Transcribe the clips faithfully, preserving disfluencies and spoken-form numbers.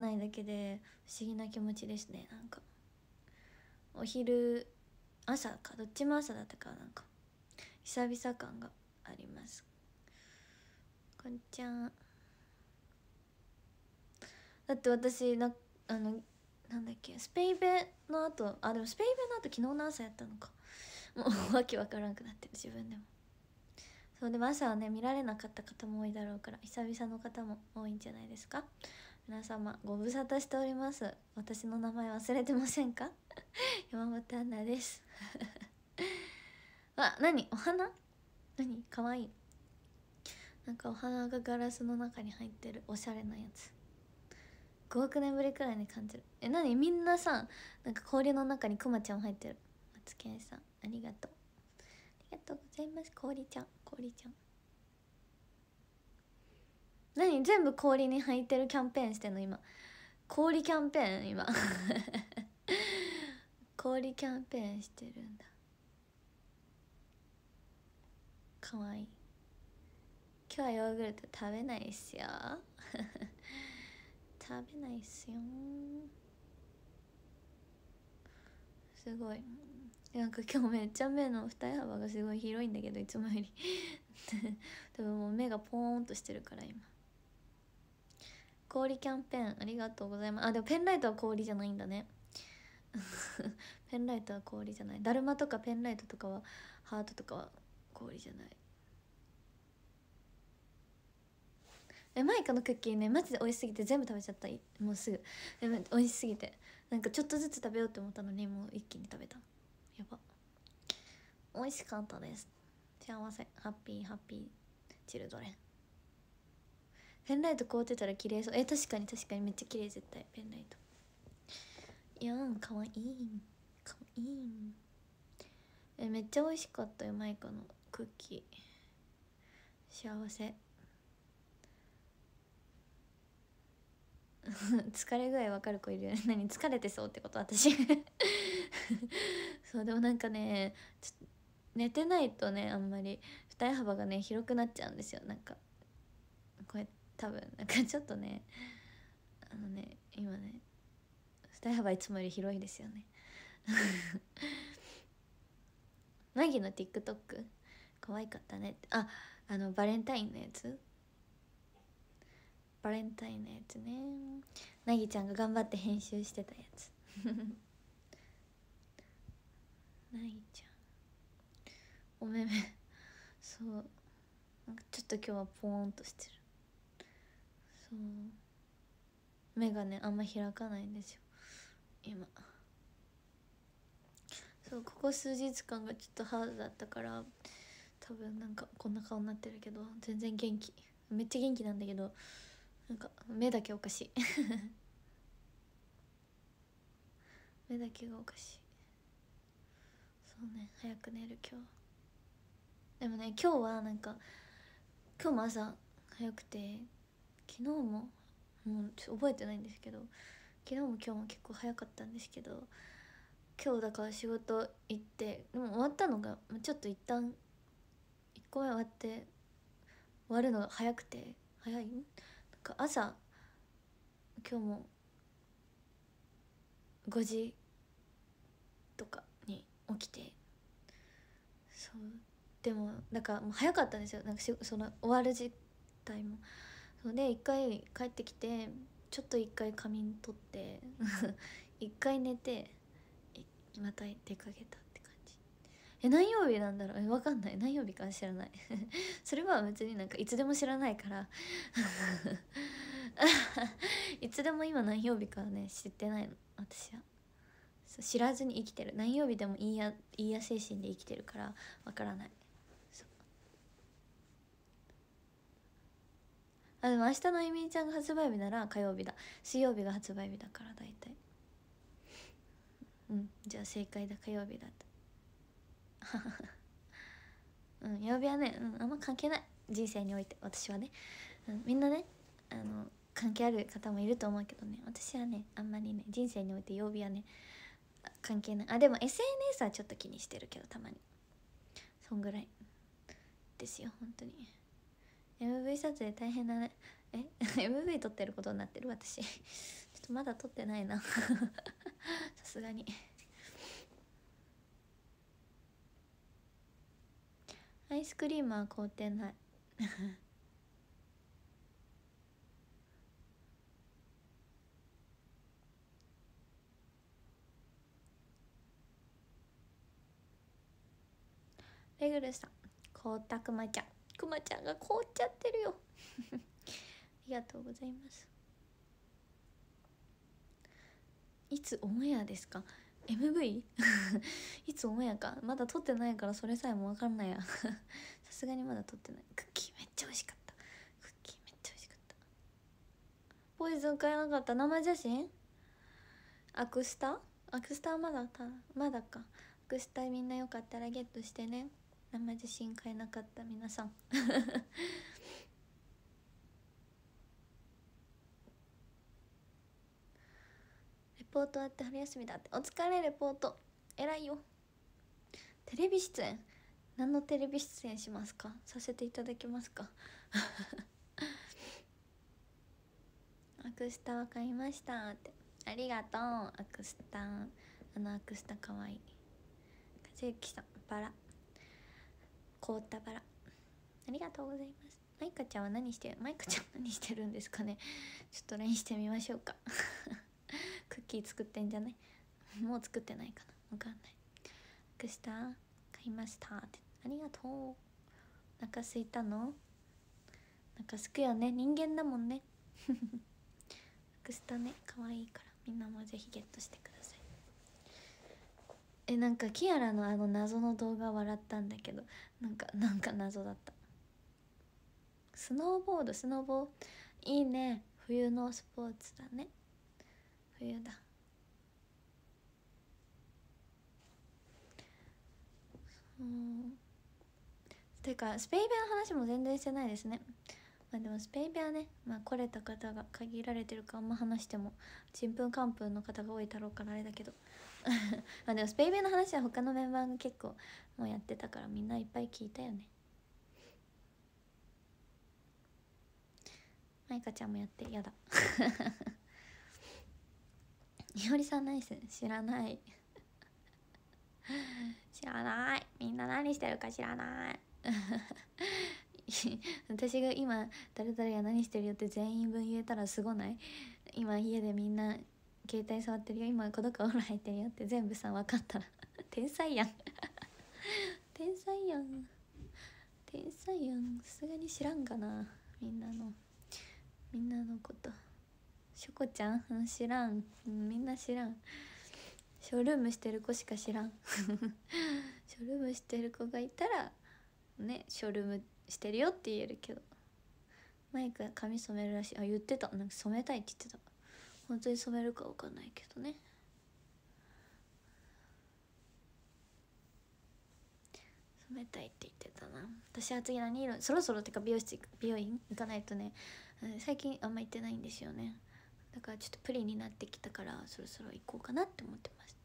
ないだけで不思議な気持ちですね。なんかお昼朝かどっちも朝だったからなんか久々感があります。こんにちは。だって私なあのなんだっけスペイベの後あでもスペイベの後昨日の朝やったのかもうわけわからんくなってる自分でも。そうでも朝はね見られなかった方も多いだろうから久々の方も多いんじゃないですか。皆様ご無沙汰しております。私の名前忘れてませんか山本アンナですあ、何お花何かわいい。なんかお花がガラスの中に入ってるおしゃれなやつ。ごおくねんぶりくらいに感じる。え、何みんなさなんか氷の中にクマちゃん入ってる。マツケンさんありがとうありがとうございます。氷ちゃん氷ちゃん何全部氷に入ってるキャンペーンしてんの今。氷キャンペーン今氷キャンペーンしてるんだ。かわいい。今日はヨーグルト食べないっすよ食べないっすよ。すごいなんか今日めっちゃ目の二重幅がすごい広いんだけどいつもより多分もう目がポーンとしてるから今。氷キャンペーンありがとうございます。あでもペンライトは氷じゃないんだねペンライトは氷じゃない。だるまとかペンライトとかはハートとかは氷じゃない。えマイカのクッキーねマジで美味しすぎて全部食べちゃった。もうすぐでも美味しすぎてなんかちょっとずつ食べようって思ったのにもう一気に食べた。やば美味しかったです。幸せハッピーハッピーチルドレン。ペンライト凍ってたら綺麗そう。え確かに確かにめっちゃ綺麗絶対ペンライト。いやーかわいいかわいい。えめっちゃ美味しかったよマイカのクッキー。幸せ疲れ具合わかる子いるよね何疲れてそうってこと私そうでもなんかねちょっと寝てないとねあんまり二重幅がね広くなっちゃうんですよ。なんかこれ多分なんかちょっとねあのね今ね二重幅いつもより広いですよねマギの TikTok 可愛かったねって。ああのバレンタインのやつバレンタインのやつね。なぎちゃんが頑張って編集してたやつなぎちゃんお目目そうなんかちょっと今日はポーンとしてる。そう目がねあんま開かないんですよ今。そうここ数日間がちょっとハードだったから多分なんかこんな顔になってるけど全然元気めっちゃ元気なんだけどなんか目だけおかしい目だけがおかしい。そうね早く寝る今日。でもね今日はなんか今日も朝早くて昨日ももうちょっと覚えてないんですけど昨日も今日も結構早かったんですけど今日だから仕事行ってでも終わったのがちょっと一旦いっこめ終わって終わるのが早くて早いなんか朝今日もごじとかに起きてそうでもだからもう早かったんですよ。なんかしその終わる時帯もそうで一回帰ってきてちょっと一回仮眠取って一回寝てまた出かけたって感じ。え何曜日なんだろうえ分かんない何曜日か知らないそれは別になんかいつでも知らないからいつでも今何曜日かはね知ってないの私は。知らずに生きてる。何曜日でもいいやいいや精神で生きてるからわからない。あでも明日のゆみちゃんが発売日なら火曜日だ。水曜日が発売日だから大体うんじゃあ正解だ火曜日だったうん曜日はね、うん、あんま関係ない人生において私はね、うん、みんなねあの関係ある方もいると思うけどね私はねあんまりね人生において曜日はね関係ない。あでも エスエヌエス はちょっと気にしてるけどたまにそんぐらいですよ本当に。 エムブイ 撮影大変だね。えエムブイ 撮ってることになってる私ちょっとまだ撮ってないなさすがに。アイスクリームは凍ってないレグルさん、凍ったくまちゃん、くまちゃんが凍っちゃってるよありがとうございます。いつオンエアですか？ エムブイ？ いつオンエアかまだ撮ってないからそれさえも分かんないやさすがにまだ撮ってない。クッキーめっちゃ美味しかった。クッキーめっちゃ美味しかった。ポイズン買えなかった。生写真アクスタアクスタはまだたまだか。アクスタみんなよかったらゲットしてね。生写真買えなかった皆さんレポートあって春休みだって。お疲れレポート偉いよ。テレビ出演何のテレビ出演しますか？させていただけますかアクスタは買いましたって。ありがとうアクスタ。あのアクスタかわいい。和幸さんバラ凍ったバラありがとうございます。マイカちゃんは何してるマイカちゃん何してるんですかね。ちょっと ライン してみましょうかクッキー作ってんじゃない？もう作ってないかなわかんない。アクスタ買いましたってありがとう。お腹すいたの？お腹すくよね、人間だもんねアクスタね可愛いからみんなもぜひゲットしてください。えなんかキアラのあの謎の動画笑ったんだけどなんかなんか謎だった。スノーボードスノーボーいいね。冬のスポーツだね。冬だ。うんてかスペイベの話も全然してないですね。まあでもスペイベはね、まあ、来れた方が限られてるかあんま話してもちんぷんかんぷんの方が多いだろうからあれだけどまあでもスペイベの話は他のメンバーが結構もうやってたからみんないっぱい聞いたよね。マイカちゃんもやってやだいおりさん何して知らない知らない。みんな何してるか知らない私が今誰々が何してるよって全員分言えたらすごない？今家でみんな携帯触ってるよ、今この子お風呂入ってるよって全部さ分かったら天才やん天才やん天才やん。さすがに知らんかなみんなのみんなのこと。しょこちゃん知らん、うん、みんな知らん。ショールームしてる子しか知らんショールームしてる子がいたらねショールームしてるよって言えるけど。マイク髪染めるらしい。あ言ってた。なんか染めたいって言ってた。本当に染めるか分かんないけどね。染めたいって言ってたな。私は次何色そろそろってか美容室美容院行かないとね、最近あんま行ってないんですよね。だからちょっとプリになってきたからそろそろ行こうかなって思ってます。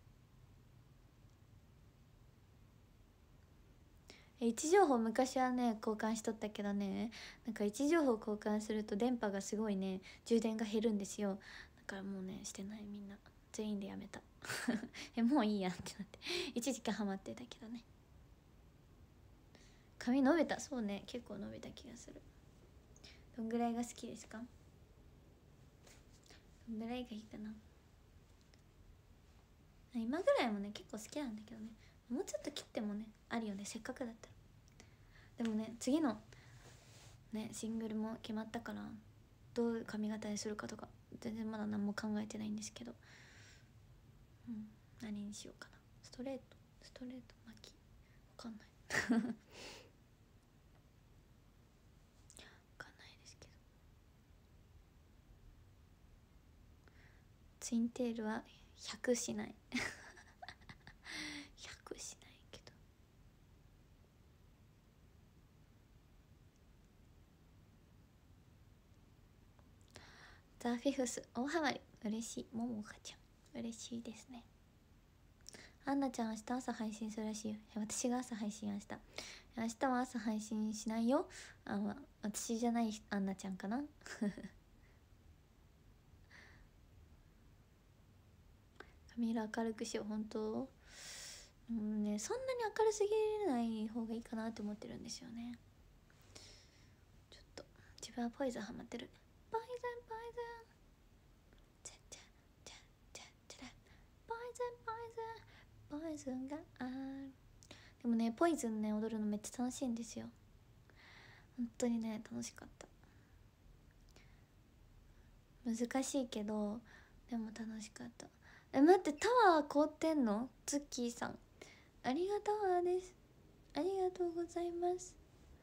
位置情報昔はね交換しとったけどね、なんか位置情報交換すると電波がすごいね充電が減るんですよ。だからもうねしてない。みんな全員でやめたえもういいやってなって一時期ハマってたけどね。髪伸びた。そうね結構伸びた気がする。どんぐらいが好きですか？どんぐらいがいいかな。今ぐらいもね結構好きなんだけどね。もうちょっと切ってもねあるよねせっかくだったら。でもね次のねシングルも決まったからどう髪型にするかとか全然まだ何も考えてないんですけど、うん、何にしようかな。ストレートストレート巻きわかんないわかんないですけど。ツインテールはひゃくしないひゃくしないけど。ザ・フィフス大ハマり嬉しい。ももかちゃん嬉しいですね。アンナちゃん明日朝配信するらしいよ。私が朝配信明日明日は朝配信しないよ。あ私じゃないアンナちゃんかな髪色明るくしよう。本当うんね、そんなに明るすぎない方がいいかなって思ってるんですよね。ちょっと自分はポイズンハマってる。ポイズンポイズンチャチャチャチャチャラポイズンポイズンポイズンがある。でもねポイズンね踊るのめっちゃ楽しいんですよ。本当にね楽しかった。難しいけどでも楽しかった。え待って、タワー凍ってんの？ズッキーさんありがとうです。ありがとうございます。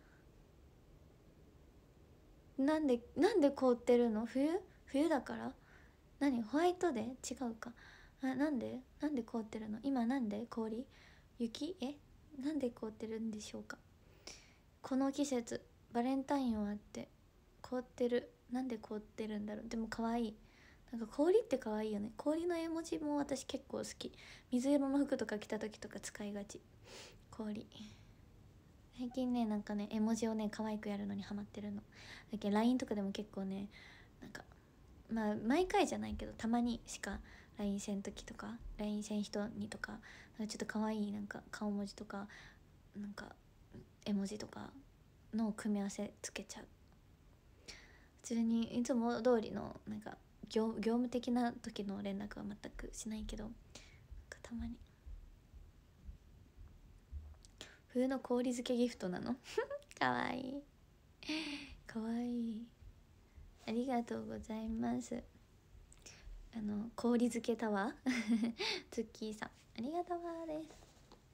なんでなんで凍ってるの？冬冬だから？何ホワイトデー？違うか。あ、なんでなんで凍ってるの？今なんで氷？雪？えなんで凍ってるんでしょうか。この季節バレンタイン終わって凍ってる。なんで凍ってるんだろう。でも可愛い。なんか氷って可愛いよね。氷の絵文字も私結構好き。水色の服とか着た時とか使いがち。氷最近ねなんかね絵文字をね可愛くやるのにハマってるの。だけど ライン とかでも結構ねなんかまあ毎回じゃないけどたまにしか ライン せん時とか ライン せん人にとかなんかちょっと可愛いなんか顔文字とかなんか絵文字とかの組み合わせつけちゃう。普通にいつも通りのなんか 業, 業務的な時の連絡は全くしないけどなんかたまに冬の氷漬けギフトなのかわいいかわいい。ありがとうございます。あの氷漬けタワーツッキーさんありがとうです。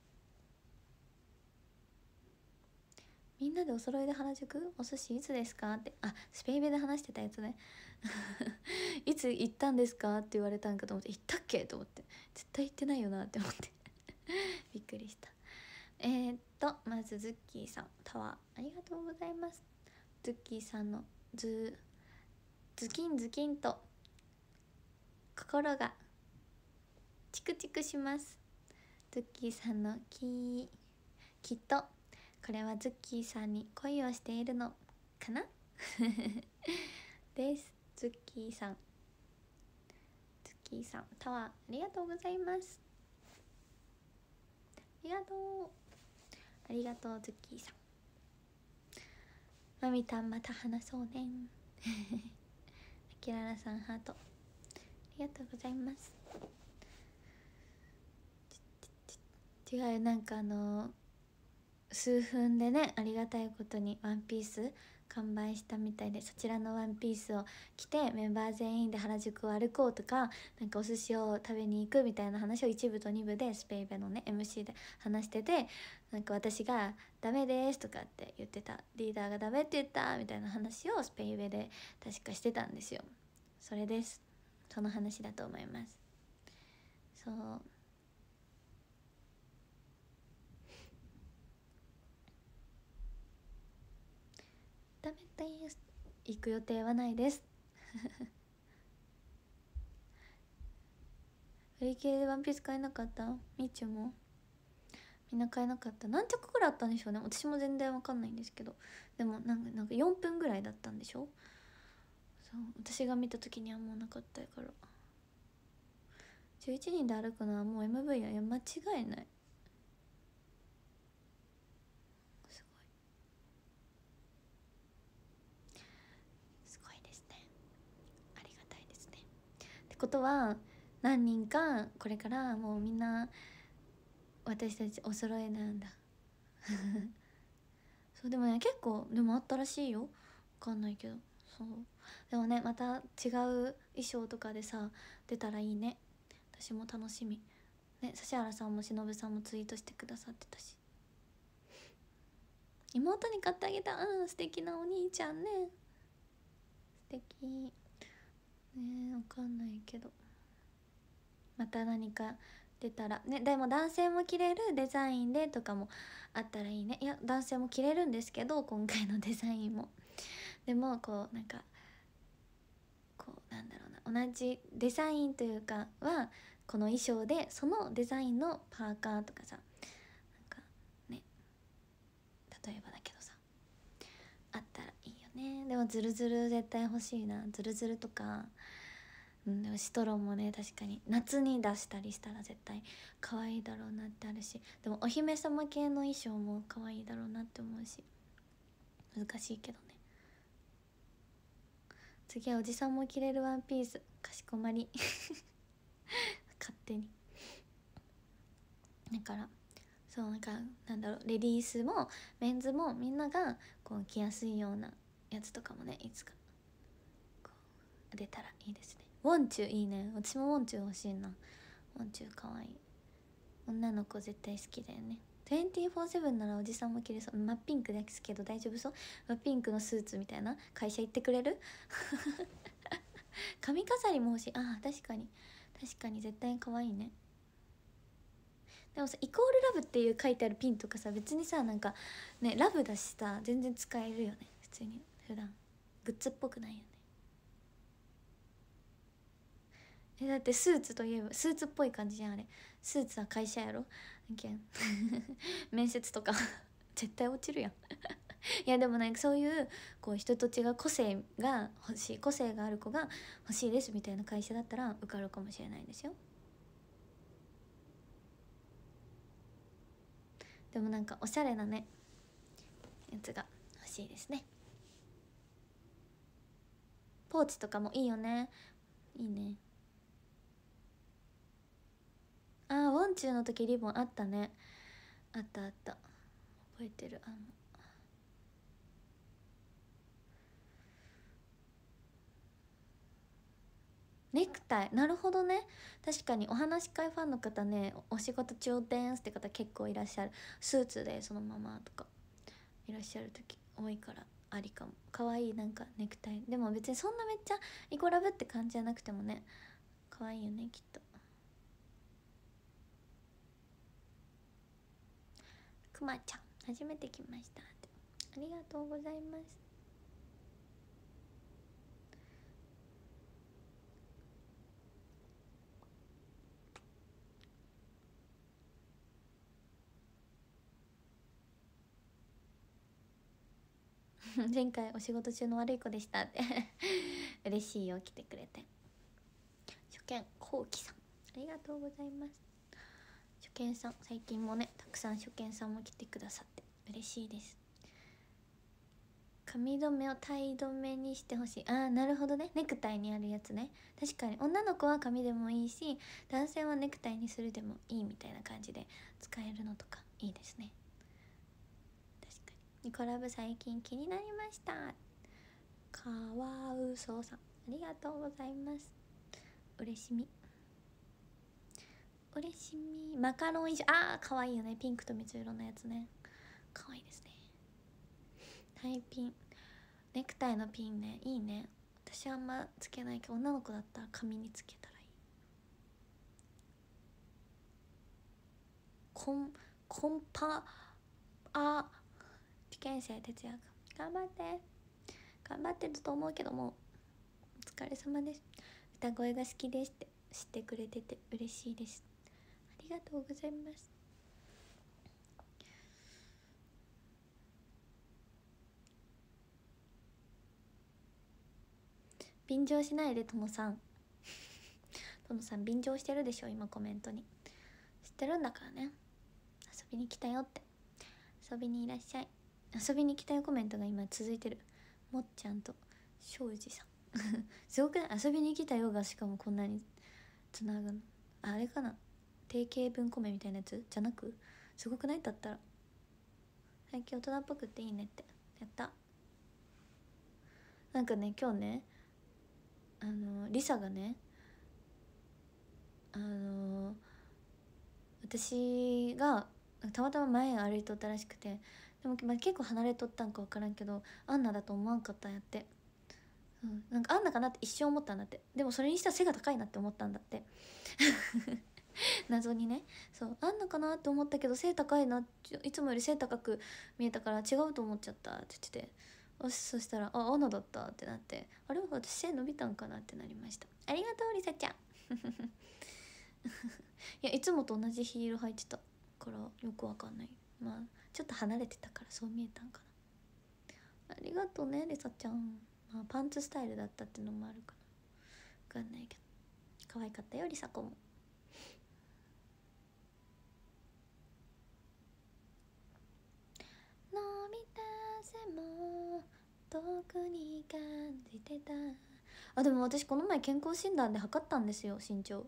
みんなでお揃いで原宿お寿司いつですかって。あスペイベで話してたやつねいつ行ったんですかって言われたんかと思って、行ったっけと思って絶対行ってないよなって思ってびっくりした。えー、っとまずズッキーさんタワーありがとうございます。ズッキーさんのズズキンズキンと心がチクチクします。ズッキーさんのききっとこれはズッキーさんに恋をしているのかなです。ズッキーさんズッキーさんタワーありがとうございます。ありがとうありがとうズッキーさん。まみたんまた話そうねあきららさんハートありがとうございます。違うよなんかあの数分でねありがたいことにワンピース完売したみたいで、そちらのワンピースを着てメンバー全員で原宿を歩こうとかなんかお寿司を食べに行くみたいな話を一部と二部でスペイベのね エムシー で話してて、なんか私が「ダメです」とかって言ってた、リーダーがダメって言ったみたいな話をスペイベで確かしてたんですよ。それです。その話だと思います。そうダメです。行く予定はないです売り切れでワンピース買えなかった？みっちゅもみんな買えなかった。何着くらいあったんでしょうね。私も全然わかんないんですけど、でもなんかなんかよんぷんぐらいだったんでしょ。そう私が見た時にはもうなかったからじゅういちにんで歩くのはもう エムブイ や間違いない。すごいすごいですね。ありがたいですね。ってことは何人かこれからもうみんな私たちお揃いなんだそうでもね結構でもあったらしいよ。わかんないけど。そうでもねまた違う衣装とかでさ出たらいいね。私も楽しみね。指原さんも忍さんもツイートしてくださってたし、妹に買ってあげた。うん素敵なお兄ちゃんね。素敵ね。えわかんないけどまた何か出たらね。でも男性も着れるデザインでとかもあったらいいね。いや男性も着れるんですけど今回のデザインもでもこうなんかこうなんだろうな同じデザインというかはこの衣装でそのデザインのパーカーとかさなんかね例えばだけどさあったらいいよね。でもズルズル絶対欲しいな。ズルズルとかうん、でもシトロンもね確かに夏に出したりしたら絶対可愛いだろうなってあるし、でもお姫様系の衣装も可愛いだろうなって思うし、難しいけどね。次はおじさんも着れるワンピース、かしこまり勝手に。だからそうなんかなんだろう、レディースもメンズもみんながこう着やすいようなやつとかもねいつかこう出たらいいですね。ウォンチュいいね、私もウォンチュ欲しいな。ウォンチュかわいい、女の子絶対好きだよね。にじゅうよじかんならおじさんも着れそう。真っピンクですけど大丈夫そう？真っピンクのスーツみたいな会社行ってくれる髪飾りも欲しい。ああ確かに確かに絶対可愛いね。でもさ、イコールラブっていう書いてあるピンとかさ、別にさなんかねラブだしさ全然使えるよね普通に。普段グッズっぽくないよね。えだってスーツといえばスーツっぽい感じじゃんあれ。スーツは会社やろ面接とか絶対落ちるやんいやでもなんかそういうこう人と違う個性が欲しい、個性がある子が欲しいですみたいな会社だったら受かるかもしれないですよ。でもなんかおしゃれなねやつが欲しいですね。ポーチとかもいいよね。いいね。あーウォンチューの時リボンあったね。あったあった、覚えてる。あのネクタイ、なるほどね。確かにお話し会ファンの方ね、お仕事中ですって方結構いらっしゃる。スーツでそのままとかいらっしゃる時多いからありかも。かわいいなんかネクタイでも別にそんなめっちゃイコラブって感じじゃなくてもねかわいいよねきっと。くまちゃん初めて来ましたって、ありがとうございます。前回お仕事中の悪い子でしたって嬉しいよ来てくれて。初見こうきさんありがとうございます。初見さん最近もねたくさん初見さんも来てくださって嬉しいです。髪留めをタイ留めにしてほしい。ああなるほどね、ネクタイにあるやつね。確かに女の子は髪でもいいし男性はネクタイにするでもいいみたいな感じで使えるのとかいいですね。確かに。ニコラブ最近気になりました。かわうそうさんありがとうございます。嬉しみ嬉しみ。マカロン以上、あーかわいいよね、ピンクと水色のやつね、かわいいですね。タイピン、ネクタイのピンねいいね。私はあんまつけないけど女の子だったら髪につけたらいい。コンコンパあ受験生哲也君頑張って頑張ってると思うけどもお疲れ様です。歌声が好きですって知ってくれてて嬉しいです。ありがとうございます。便乗しないでともさんともさん便乗してるでしょ今コメントに。知ってるんだからね。遊びに来たよって、遊びにいらっしゃい、遊びに来たよコメントが今続いてる。もっちゃんと庄司さんすごくない？遊びに来たよがしかもこんなにつなぐの。あれかな、定型文コメみたいなやつじゃなくすごくない？だったら最近大人っぽくっていいねってやった。なんかね今日ねあのリサがねあの私がたまたま前歩いとったらしくて、でも、まあ、結構離れとったんか分からんけどアンナだと思わんかったんやって、うん、なんかアンナかなって一瞬思ったんだって。でもそれにしたら背が高いなって思ったんだって謎にね。そうアンナかなって思ったけど背高いな、いつもより背高く見えたから違うと思っちゃったって言ってて、そそしたら「あアンナだった」ってなって、あれ私背伸びたんかなってなりました。ありがとうリサちゃんいやいつもと同じヒール履いてたからよくわかんない。まあちょっと離れてたからそう見えたんかな。ありがとうねリサちゃん。まあパンツスタイルだったってのもあるかな、わかんないけど。 可愛かったよりさこも。伸びた背も遠くに感じてた。あでも私この前健康診断で測ったんですよ身長。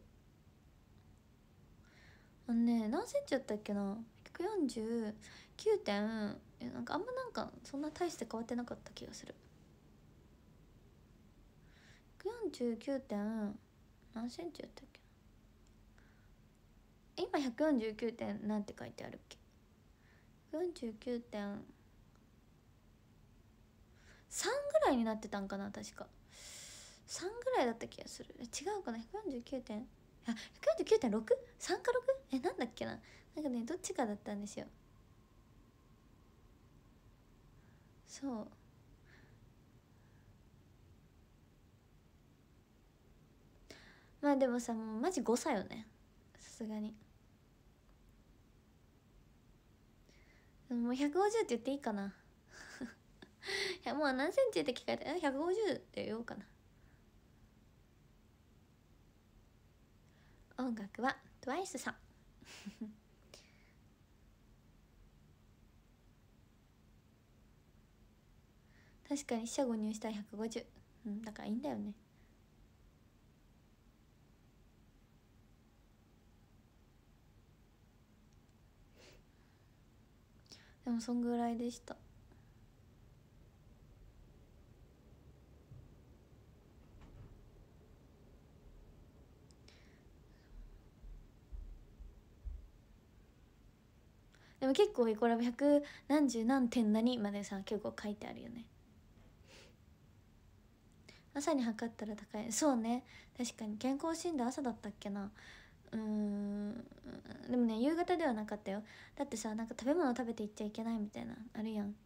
あのね何センチだったっけな、ひゃくよんじゅうきゅうてん、なんかあんまなんかそんな大して変わってなかった気がする。ひゃくよんじゅうきゅうてん何センチだったっけ。今ひゃくよんじゅうきゅうてんなんて書いてあるっけ。ひゃくよんじゅうきゅうてんさんぐらいになってたんかな確か。さんぐらいだった気がする。違うかな。ひゃくよんじゅうきゅうてん、あ、ひゃくよんじゅうきゅうてんろく？ さん か ろく？ え、なんだっけな。なんかねどっちかだったんですよ。そう、まあでもさもうマジごさいよねさすがに。もうひゃくごじゅうって言っていいかな。いやもう何センチって聞かれてひゃくごじゅうって言おうかな。音楽はトゥワイスさん。確かに四捨五入したらひゃくごじゅう、うん、だからいいんだよね。でもそんぐらいでした。でも結構これひゃく何十何点何までさ結構書いてあるよね。朝に測ったら高い。そうね、確かに健康診断朝だったっけな。うーん、でもね夕方ではなかったよ。だってさなんか食べ物食べていっちゃいけないみたいなあるやん。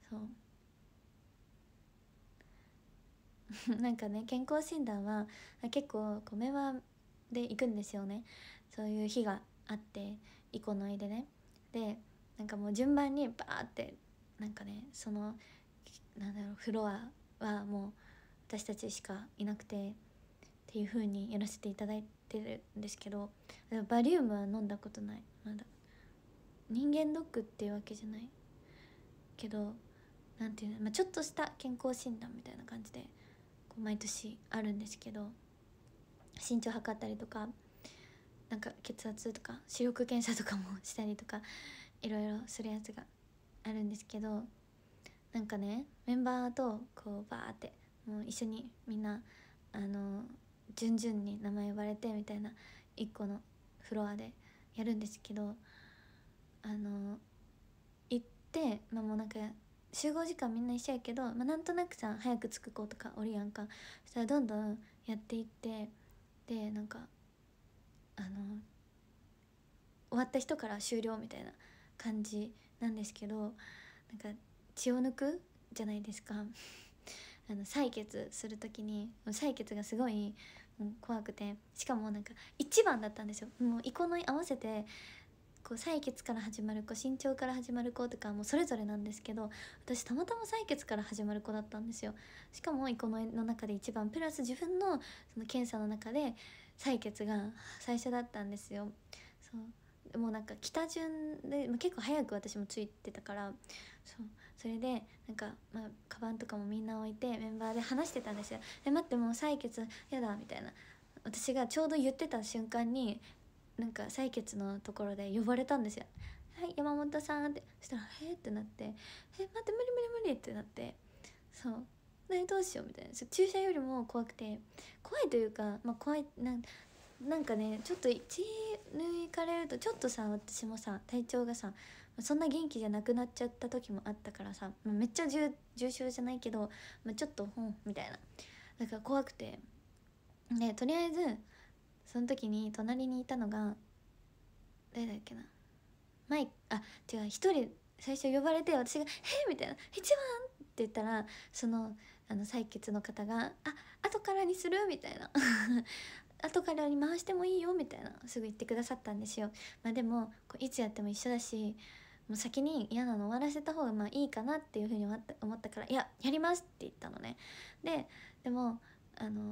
そうなんかね健康診断は結構米はで行くんですよね。そういう日があって憩のいでね。でなんかもう順番にバーってなんかねそのなんだろうフロアはもう私たちしかいなくてっていう風にやらせていただいてるんですけど、バリウムは飲んだことないまだ。人間ドックっていうわけじゃないけどなんていうの、まあ、ちょっとした健康診断みたいな感じでこう毎年あるんですけど、身長測ったりとかなんか血圧とか視力検査とかもしたりとかいろいろするやつがあるんですけど、なんかねメンバーとこうバーってもう一緒にみんなあの順々に名前呼ばれてみたいな一個のフロアでやるんですけど、あの行って、まあ、もうなんか集合時間みんな一緒やけど、まあ、なんとなくさ早く着く子とかおるやんか。そしたらどんどんやっていってでなんかあの終わった人から終了みたいな感じなんですけど、なんか血を抜くじゃないですか。あの採血する時に採血がすごいもう怖くて、しかもなんかいちばんだったんですよ。もうイコの合わせてこう採血から始まる子身長から始まる子とかもそれぞれなんですけど、私たまたま採血から始まる子だったんですよ。しかもイコのの中でいちばんプラス自分のその検査の中で採血が最初だったんですよ。そうもうなんか北順で、まあ、結構早く私もついてたから、そうそれでなんか、まあ、カバンとかもみんな置いてメンバーで話してたんですよ。え待ってもう採血やだみたいな、私がちょうど言ってた瞬間になんか採血のところで呼ばれたんですよ。はい山本さんって。そしたら「えっ?」ってなって「え待って無理無理無理」ってなって、そう何どうしようみたいな。注射よりも怖くて、怖いというか、まあ、怖いなんなんかねちょっと血抜かれるとちょっとさ私もさ体調がさそんな元気じゃなくなっちゃった時もあったからさ、まあ、めっちゃ 重, 重症じゃないけど、まあ、ちょっとほんみたいな、だから怖くてでとりあえずその時に隣にいたのが誰だっけな、マイあ違う一人最初呼ばれて私が「えー、みたいな「一番!」って言ったらそのあの採血の方が「あ後からにする?」みたいな後からに回してもいいよみたいなすぐ言ってくださったんですよ。まあでもこういつやっても一緒だしもう先に嫌なの終わらせた方がまあいいかなっていうふうに思った思ったから「いややります」って言ったのね。ででもあの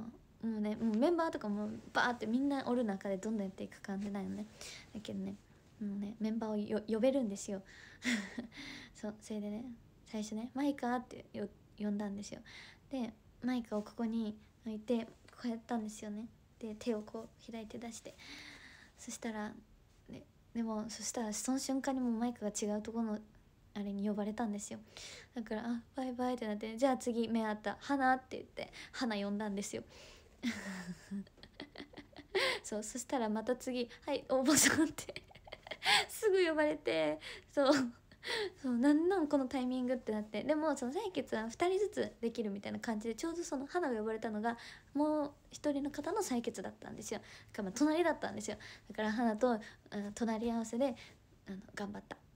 もうねもうメンバーとかもバーってみんなおる中でどんどんやっていく感じだよね。だけどねもうねメンバーをよ呼べるんですよそうそれでね最初ねマイカってよ呼んだんですよ。でマイカをここに置いてこうやったんですよね。で手をこう開いて出して、そしたら、ね、でもそしたらその瞬間にもうマイカが違うところのあれに呼ばれたんですよ。だからあバイバイってなって、じゃあ次目あった花って言って花呼んだんですよそうそしたらまた次はい応募さんってすぐ呼ばれて、そうそうなんなんこのタイミングってなって、でもその採血はふたりずつできるみたいな感じで、ちょうどその花が呼ばれたのがもう一人の方の採血だったんですよ。だからまあ隣だったんですよ。だから花とあの隣り合わせであの頑張った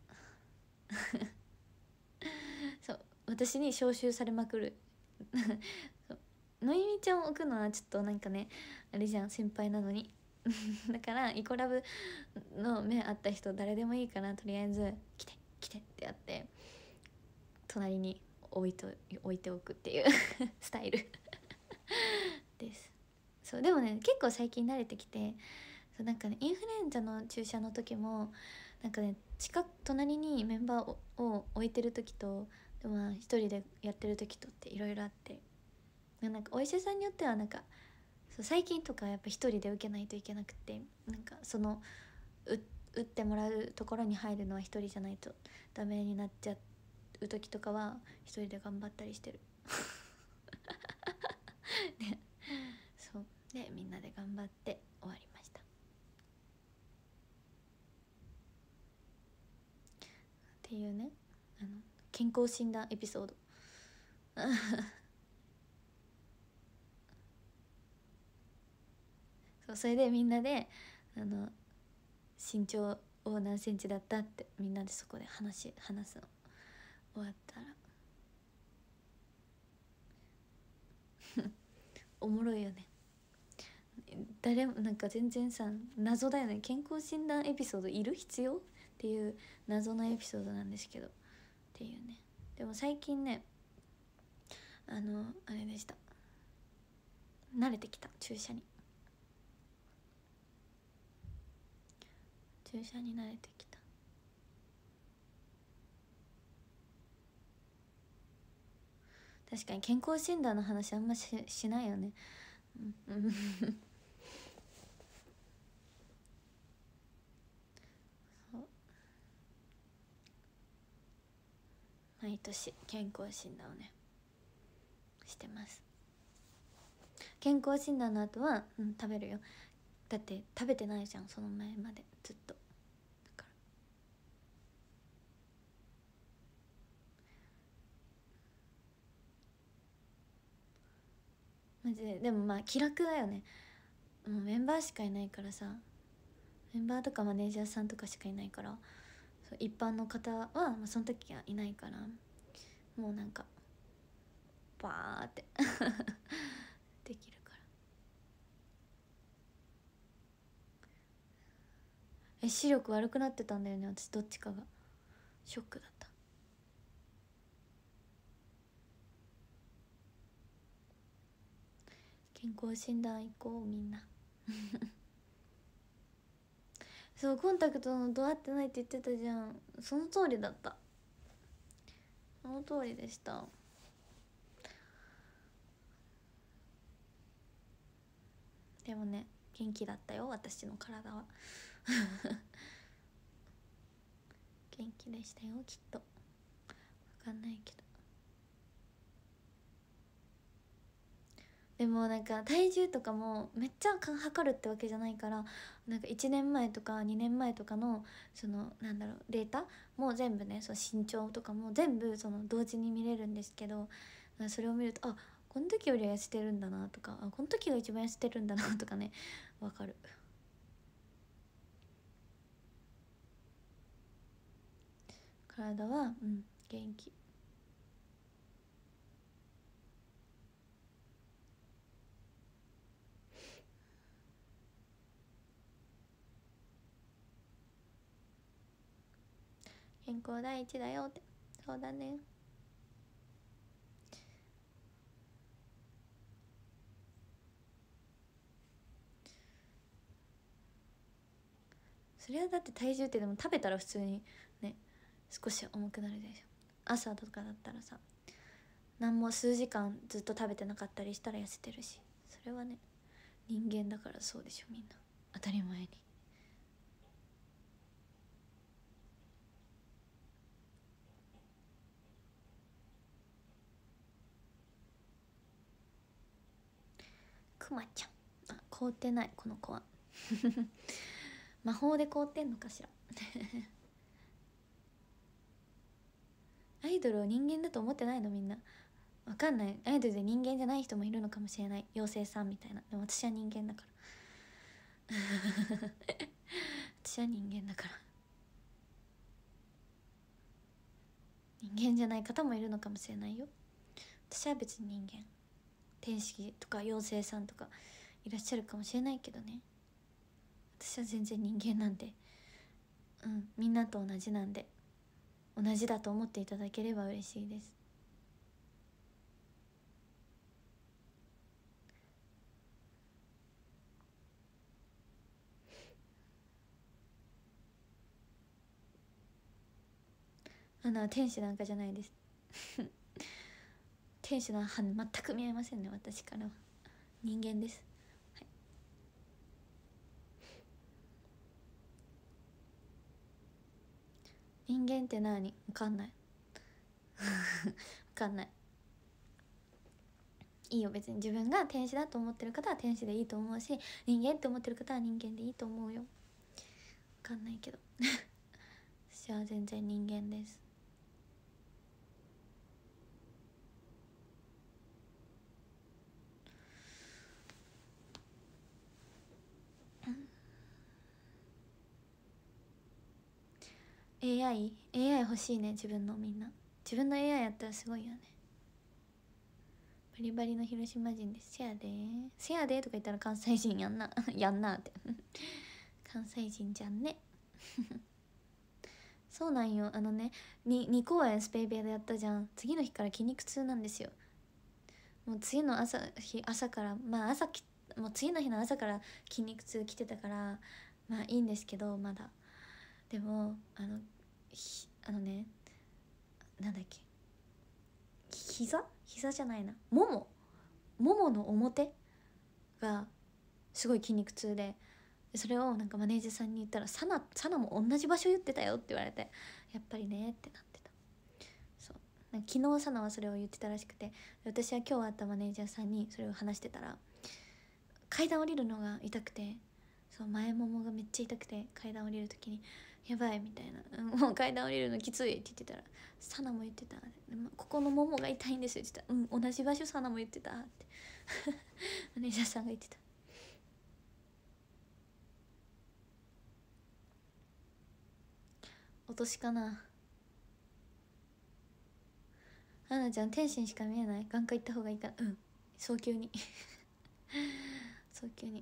そう私に招集されまくるのいみちゃんを置くのはちょっとなんかねあれじゃん、先輩なのにだからイコラブの目合った人誰でもいいからとりあえず来て来てってやって隣に置いと置いておくっていうスタイルです。そうでもね結構最近慣れてきて、そうなんかねインフルエンザの注射の時もなんかね近く隣にメンバーをを置いてる時とでもまあ一人でやってる時とっていろいろあって、なんかお医者さんによってはなんかそう最近とかやっぱ一人で受けないといけなくて、なんかそのう打ってもらうところに入るのは一人じゃないとダメになっちゃう時とかは一人で頑張ったりしてるね、そうでみんなで頑張って終わりました。っていうねあの健康診断エピソードそうそれでみんなであの身長を何センチだったってみんなでそこで話話すの終わったらおもろいよね。誰もなんか全然さ謎だよね。健康診断エピソードいる必要っていう謎のエピソードなんですけどっていうね。でも最近ねあのあれでした、慣れてきた注射に注射に慣れてきた。確かに健康診断の話あんま し, しないよね。うんそう毎年健康診断をねしてます。健康診断の後は、うん、食べるよ。だって食べてないじゃんその前までずっと。だからマジででもまあ気楽だよね。もうメンバーしかいないからさ、メンバーとかマネージャーさんとかしかいないから、そう一般の方は、まあ、その時はいないからもうなんかバーってできるから。え視力悪くなってたんだよね私、どっちかがショックだった。健康診断行こうみんなそうコンタクトの度合ってないって言ってたじゃん。その通りだった、その通りでした。でもね元気だったよ私の体は元気でしたよきっと。分かんないけど。でもなんか体重とかもめっちゃ測るってわけじゃないから、なんかいちねんまえとかにねんまえとかのそのなんだろうデータも全部ね、その身長とかも全部その同時に見れるんですけど、それを見るとあこの時よりは痩せてるんだなとか、あこの時が一番痩せてるんだなとかねわかる。体はうん元気。健康第一だよって。そうだね。 それはだって体重ってでも食べたら普通にね少し重くなるでしょ。朝とかだったらさ何も数時間ずっと食べてなかったりしたら痩せてるし、それはね人間だからそうでしょ、みんな当たり前に。くまちゃん、あ凍ってないこの子は魔法で凍ってんのかしらアイドルを人間だと思ってないのみんな。わかんない、アイドルで人間じゃない人もいるのかもしれない、妖精さんみたいな。でも私は人間だから私は人間だから。人間じゃない方もいるのかもしれないよ。私は別に人間、天使とか妖精さんとかいらっしゃるかもしれないけどね、私は全然人間なんで、うんみんなと同じなんで、同じだと思っていただければ嬉しいです。あの天使なんかじゃないです天使の歯全く見えませんね、私からは。人間です、はい、人間って何？わかんないわかんない。いいよ別に、自分が天使だと思ってる方は天使でいいと思うし、人間って思ってる方は人間でいいと思うよ。わかんないけど私は全然人間です。エーアイ？ エーアイ 欲しいね、自分の。みんな自分の エーアイ やったらすごいよね。バリバリの広島人です。せやでせやでとか言ったら関西人やんなやんなって関西人じゃんねそうなんよ。あのね 2, 2公演スペイベアでやったじゃん。次の日から筋肉痛なんですよ。もう次の朝日朝からまあ朝きもう次の日の朝から筋肉痛来てたからまあいいんですけど、まだでもあのひあのねなんだっけ、膝膝じゃないな、ももももの表がすごい筋肉痛で、それをなんかマネージャーさんに言ったら「サナサナも同じ場所言ってたよ」って言われて、やっぱりねってなってた。そうなんか昨日サナはそれを言ってたらしくて、私は今日会ったマネージャーさんにそれを話してたら、階段降りるのが痛くて、そう前ももがめっちゃ痛くて階段降りる時にやばいみたいな、もう階段降りるのきついって言ってたら、サナも言ってた、ここのももが痛いんですよって言ったら、うん同じ場所サナも言ってたってマネージャーさんが言ってた。落としかな。はなちゃん天心しか見えない、眼科行った方がいいかな。うん早急に早急に。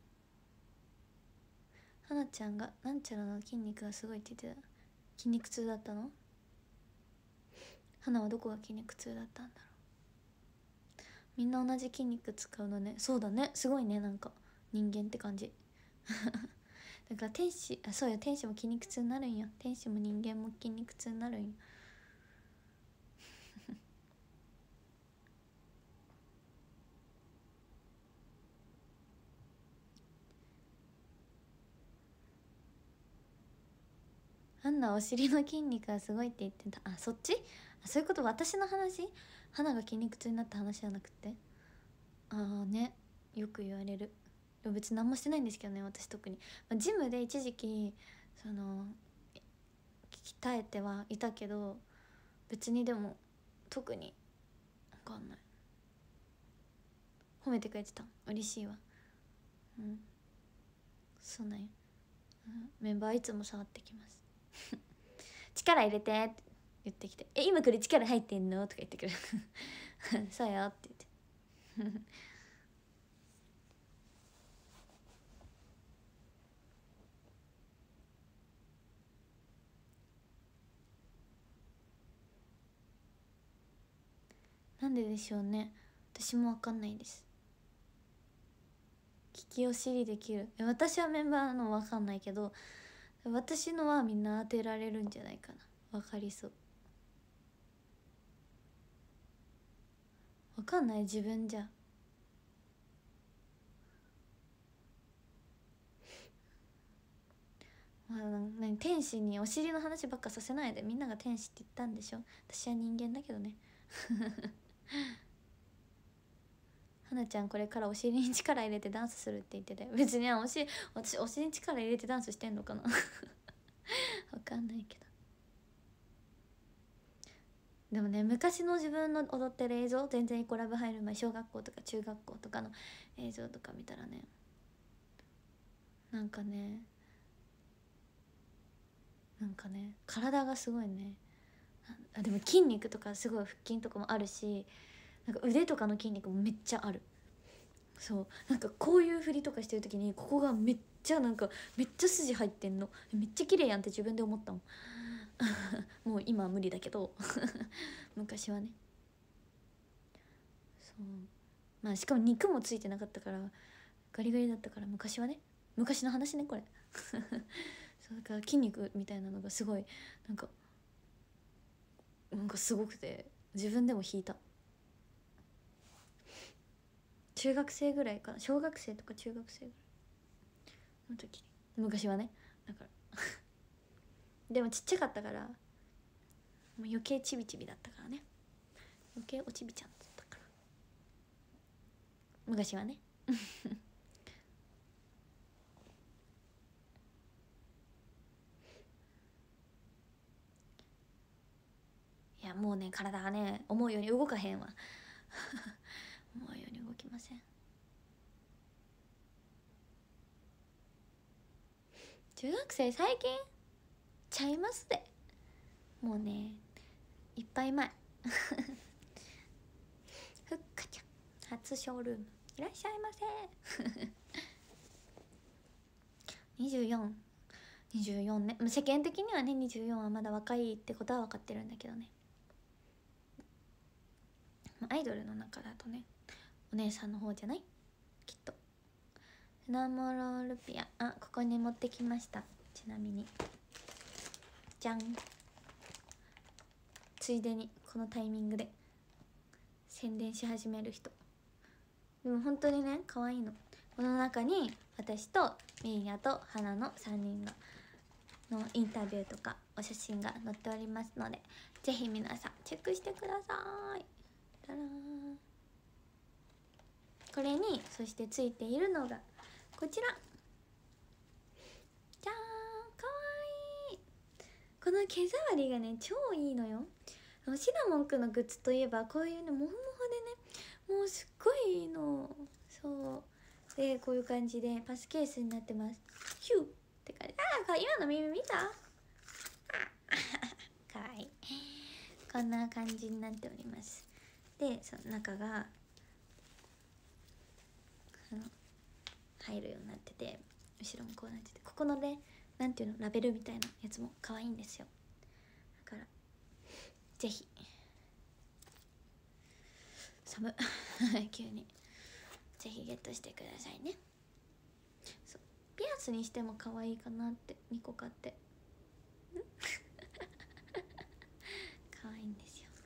はなちゃんがなんちゃらの筋肉がすごいって言ってた。筋肉痛だったの？はなはどこが筋肉痛だったんだろう。みんな同じ筋肉使うのね。そうだね、すごいね、なんか人間って感じだから天使、あそうよ、天使も筋肉痛になるんよ。天使も人間も筋肉痛になるんよアンナお尻の筋肉がすごいって言ってた。あそっち、あそういうこと。私の話、花が筋肉痛になった話じゃなくて、ああね、よく言われる。でも別に何もしてないんですけどね、私特に、まあ、ジムで一時期その鍛えてはいたけど、別にでも特に分かんない。褒めてくれてた、嬉しいわ。うんそうなんや、うん、メンバーいつも触ってきます力入れてって言ってきて「え今これ力入ってんの?」とか言ってくるそうよって言ってなんででしょうね、私も分かんないです。利きお尻できる、私はメンバーの分かんないけど、 私のはみんな当てられるんじゃないかな。わかりそう。わかんない自分じゃ。まあ、何天使にお尻の話ばっかさせないで。みんなが天使って言ったんでしょ。私は人間だけどね。花ちゃんこれからお尻に力入れてダンスするって言ってたよ。別にお尻、私お尻に力入れてダンスしてんのかな。わかんないけど。でもね、昔の自分の踊ってる映像、全然イコラブ入る前、小学校とか中学校とかの映像とか見たらね、なんかねなんかね体がすごいね。あでも筋肉とかすごい腹筋とかもあるし、なんか腕とかの筋肉もめっちゃある。そうなんかこういう振りとかしてる時にここがめっちゃなんかめっちゃ筋入ってんの。めっちゃ綺麗やんって自分で思ったもん。もう今は無理だけど昔はね。そうまあしかも肉もついてなかったからガリガリだったから、昔はね、昔の話ねこれ。そうだから筋肉みたいなのがすごいなんかなんかすごくて自分でも引いた。中学生ぐらいかな、小学生とか中学生ぐらいの時に、昔はね。だからでもちっちゃかったからもう余計チビチビだったからね。余計おちびちゃんだったから昔はね。いやもうね体がね思うように動かへんわ。思うように動きません。中学生最近ちゃいますで。もうねいっぱい前。ふっかちゃん初ショールームいらっしゃいませ。にじゅうよん、にじゅうよんね。世間的にはねにじゅうよんはまだ若いってことは分かってるんだけどね。アイドルの中だとねお姉さんの方じゃないきっと。フナモロールピア、あここに持ってきました。ちなみにじゃん。ついでにこのタイミングで宣伝し始める人。でも本当にね可愛いの。この中に私とミーヤと花のさんにんがのインタビューとかお写真が載っておりますので、ぜひ皆さんチェックしてください。たらーこれにそしてついているのがこちらじゃーん。かわいい。この毛触りがね超いいのよ。シナモンくんのグッズといえばこういうねモフモフでねもうすっごいいいの。そうでこういう感じでパスケースになってます。ヒューって感じ。ああ今の耳見た。かわいい。こんな感じになっております。でその中があの入るようになってて、後ろもこうなってて、ここのねなんていうのラベルみたいなやつも可愛いんですよ。だからぜひ寒急にぜひゲットしてくださいね。そうピアスにしても可愛いかなってにこ買って可愛いんですよ。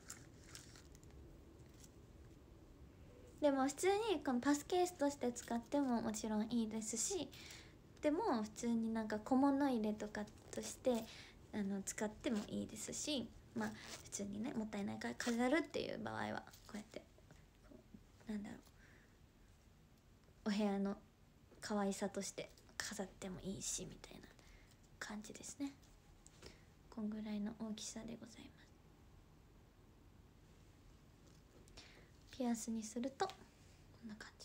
でも普通にこのパスケースとして使ってももちろんいいですし、でも普通になんか小物入れとかとしてあの使ってもいいですし、まあ普通にねもったいないから飾るっていう場合はこうやってこうなんだろうお部屋の可愛さとして飾ってもいいしみたいな感じですね。こんぐらいの大きさでございます。ピアスにするとこんな感じ。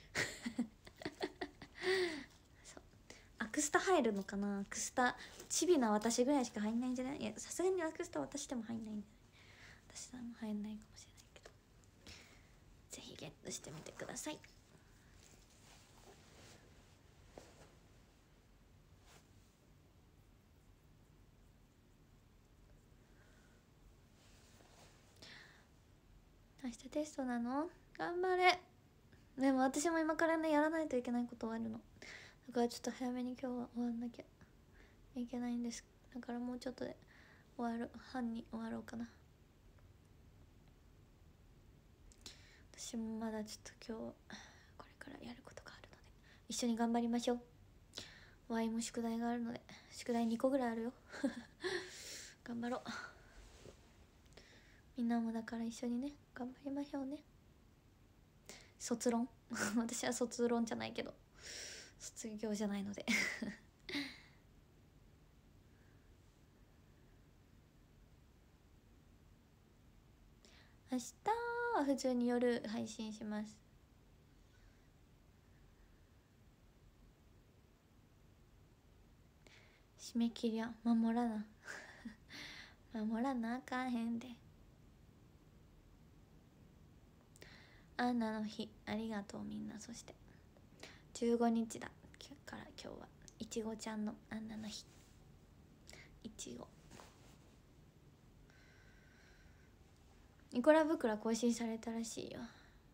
そうアクスタ入るのかな。アクスタチビな私ぐらいしか入んないんじゃない。いやさすがにアクスタ私でも入んないんじゃない。私さんも入んないかもしれないけど、ぜひゲットしてみてください。明日テストなの。頑張れ。でも私も今からねやらないといけないことはあるの。だからちょっと早めに今日は終わんなきゃ。 いけないんです。だからもうちょっとで終わる半に終わろうかな。私もまだちょっと今日これからやることがあるので一緒に頑張りましょう。ワイも宿題があるので、宿題にこぐらいあるよ頑張ろう。みんなもだから一緒にね頑張りましょうね。卒論私は卒論じゃないけど卒業じゃないので明日は普通に夜配信します。締め切りは守らな守らなあかんへんで。アンナの日ありがとうみんな。そしてじゅうごにちだから今日はいちごちゃんのアンナの日。いちごニコラ袋更新されたらしいよ。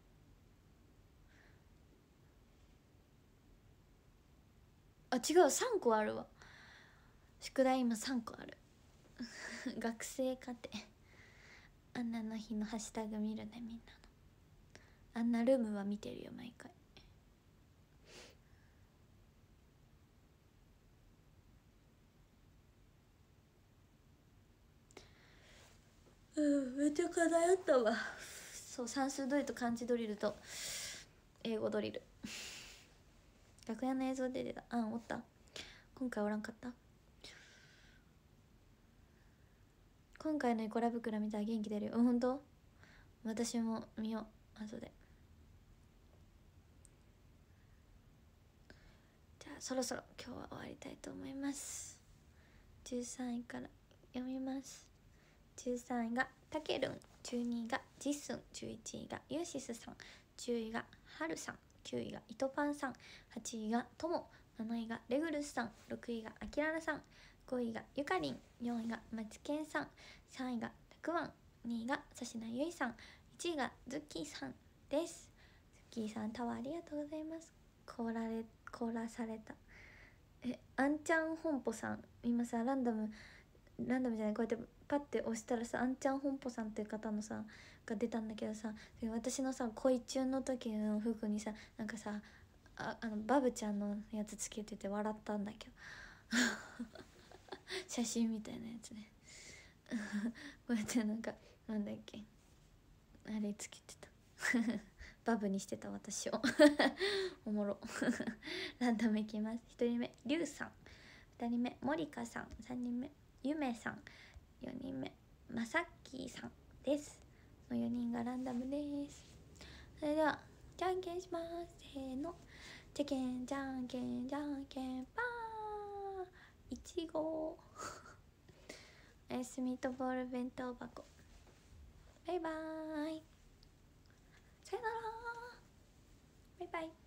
あ違う、さんこあるわ。宿題今さんこある学生課程アンナの日のハッシュタグ見るねみんなの。アンナルームは見てるよ毎回。うんめっちゃ課題あったわ。そう算数ドリルと漢字ドリルと英語ドリル楽屋の映像で出た。あんおった。今回おらんかった。今回のイコラ袋見たら元気出るよ。うん、ほんと私も見よう後で。じゃあそろそろ今日は終わりたいと思います。じゅうさんいから読みます。じゅうさんいがたけるん、じゅうにいがじっすん、じゅういちいがユーシスさん、じゅういがはるさん、きゅういがいとパンさん、はちいがとも、なないがレグルスさん、ろくいがあきららさん、ごいがゆかりん、よんいがまちけんさん、さんいがたくわん、にいがさしなゆいさん、いちいがズッキーさんです。ズッキーさんタワーありがとうございます。凍られ凍らされた。えあんちゃん本舗さん今さランダムランダムじゃないこうやってパッて押したらさあんちゃん本舗さんっていう方のさが出たんだけどさ、私のさ恋中の時の服にさなんかさああのバブちゃんのやつつけてて笑ったんだけど写真みたいなやつねこうやってなんかなんだっけあれつけてたバブにしてた私をおもろランダムいきます。ひとりめりゅうさん、ふたりめもりかさん、さんにんめゆめさん、よにんめまさきさんです。のよにんがランダムです。それではじゃんけんします。せーのじゃけんじゃんけんじゃんけんパーいちごおやすみとボール弁当箱。バイバーイさよならバイバイ。